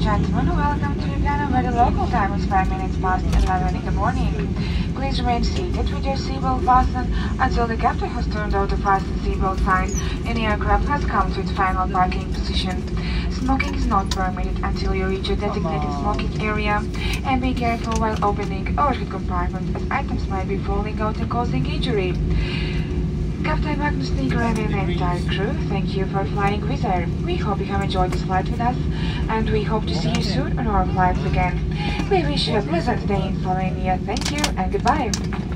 and gentlemen, welcome to Ljubljana, where the local time is 5 minutes past 11 in the morning. Please remain seated with your seatbelt fastened until the captain has turned out the fasten seatbelt sign and the aircraft has come to its final parking position. Smoking is not permitted until you reach a designated smoking area, and be careful while opening overhead compartments as items might be falling out and causing injury. Captain Magnus Sneaker and the entire crew, thank you for flying Wizz Air. We hope you have enjoyed this flight with us, and we hope to see you soon on our flights again. We wish you a pleasant day in Slovenia. Thank you and goodbye.